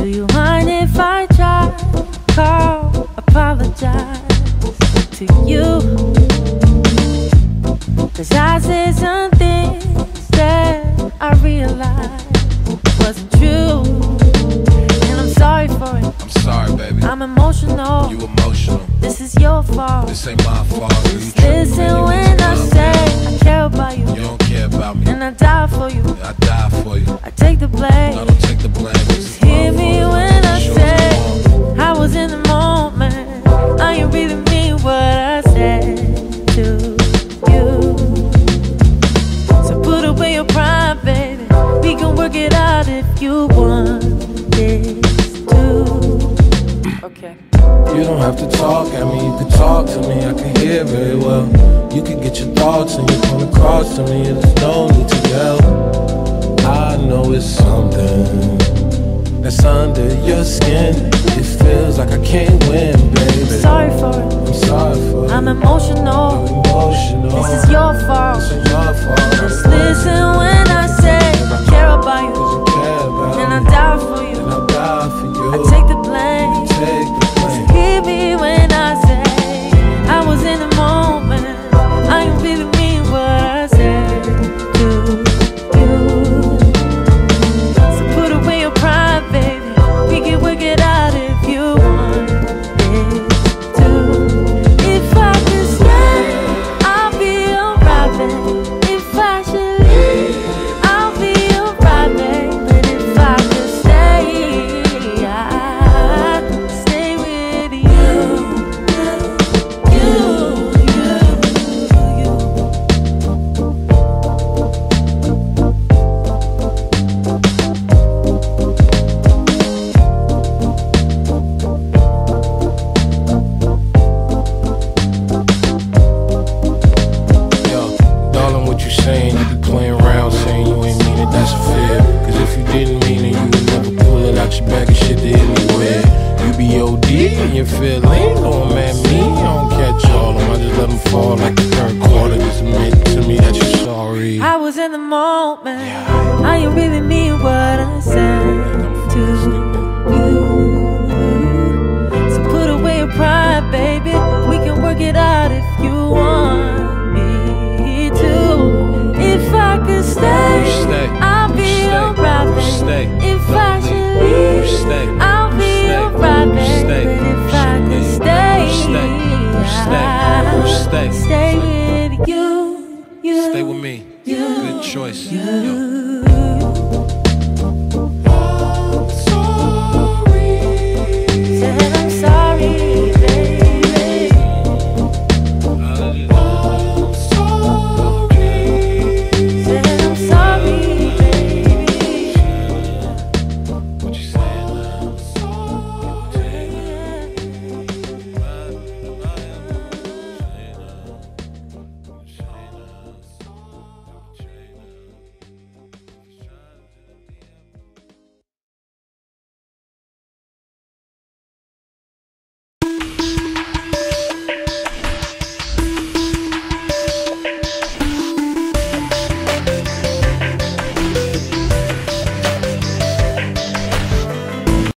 Do you mind if I try to call, apologize to you? 'Cause I said some things that I realized wasn't true, and I'm sorry for it. I'm sorry, baby. I'm emotional. You emotional. This is your fault. This ain't my fault. Just listen when I say I care about you. You don't care about me. And I die for you. I die for you. I take the blame. I don't take the blame. Just hear me when I say I was in the moment. I ain't really mean what I said to you. So put away your pride, baby. We can work it out if you want this too. Okay. You don't have to talk at me, you can talk to me, I can hear very well. You can get your thoughts and you come across to me, and there's no need to yell. I know it's something that's under your skin. It feels like I can't win, baby. I'm sorry for it. I'm sorry for it. I'm emotional. I'm emotional. This is your fault. This is your fault. Just listen when I say I care about you. 'Cause you care about And me. I die for you. And I'll die for you. I take the blame. Take the blame. Hear me when I say I was in the moment. I ain't really mean what I said to you. So put away your pride, baby. We can work it out if you want it too. If I can stay, I'll be alright, babe. If I should leave, I'll be alright, babe. But if I could stay, I'd stay with you. Yo, darling, what you saying? You be playing around saying you ain't mean it, that's a fear. 'Cause if you didn't mean it, you would never pull it out your bag of shit to anywhere. You be OD and your feelings don't man me. I don't catch all of them, I just let them fall like the third quarter. Just admit to me that you're sorry. I was in the moment. I ain't really mean what